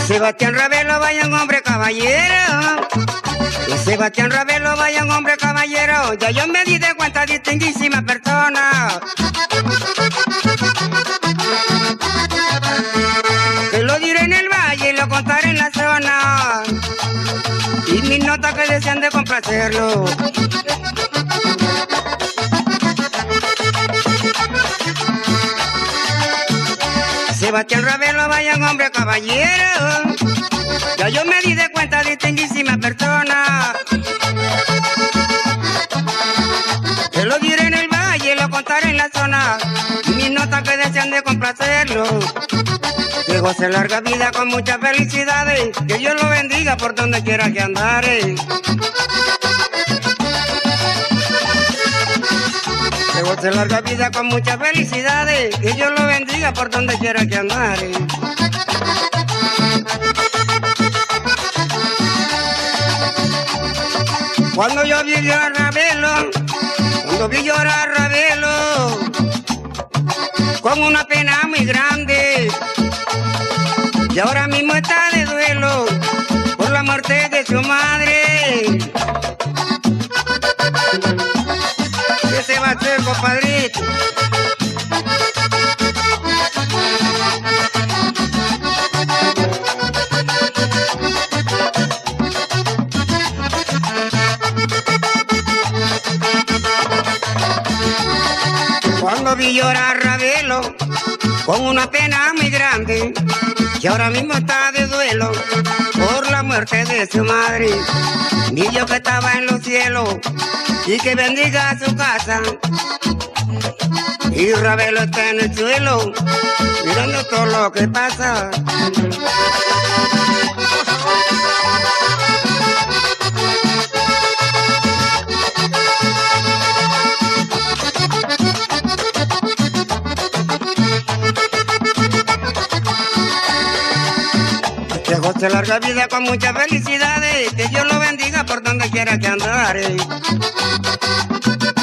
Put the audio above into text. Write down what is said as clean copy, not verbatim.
Sebastián Ravelo, vaya un hombre caballero. Sebastián Ravelo, vaya un hombre caballero. Ya yo me di de cuenta, distinguísima persona. Que lo diré en el valle y lo contaré en la zona. Y mis notas que desean de complacerlo. Sebastián Ravelo, vaya un hombre caballero. Ya yo me di de cuenta, distinguísima persona. Que lo diré en el valle, lo contaré en la zona. Y mis notas que desean de complacerlo. Que goce larga vida con muchas felicidades. Que Dios lo bendiga por donde quiera que andare. Que goce larga vida con muchas felicidades. Que Dios lo bendiga por donde quiera que andare. Cuando yo vi llorar a Ravelo, cuando vi llorar a Ravelo, con una pena muy grande, y ahora mismo está de duelo por la muerte de su madre. ¿Qué se va a hacer, compadrito? Cuando vi llorar a Ravelo, con una pena muy grande, que ahora mismo está de duelo por la muerte de su madre. Vi yo que estaba en los cielos y que bendiga a su casa. Y Ravelo está en el suelo, mirando todo lo que pasa. Que goce larga vida con muchas felicidades. Que Dios lo bendiga por donde quiera que andare.